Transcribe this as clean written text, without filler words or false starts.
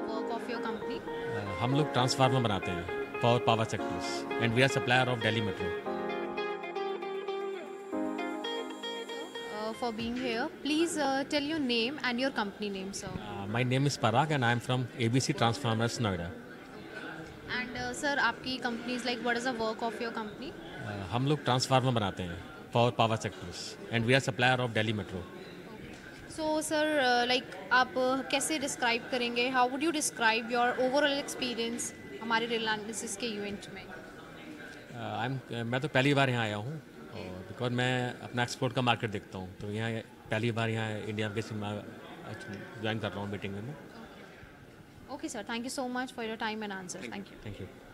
work of your company? हम लोग transformer बनाते हैं for power sectors and we are supplier of Delhi Metro. For being here, please tell your name and your company name, sir. My name is Parag and I am from ABC transformers Noida. And sir, आपकी company is like, what is the work of your company? हम लोग transformer बनाते हैं for power sectors and we are supplier of Delhi Metro. So sir, like आप कैसे describe करेंगे? How would you describe your overall experience हमारे Reliance के event में? मैं तो पहली बार यहाँ आया हूँ और बिकॉज मैं अपना एक्सपोर्ट का मार्केट देखता हूँ, तो यहाँ पहली बार यहाँ इंडिया के सिनेमा ज्वाइन कर रहा हूँ मीटिंग में. Okay sir, thank you so much for your time and answers. Thank you. Thank you.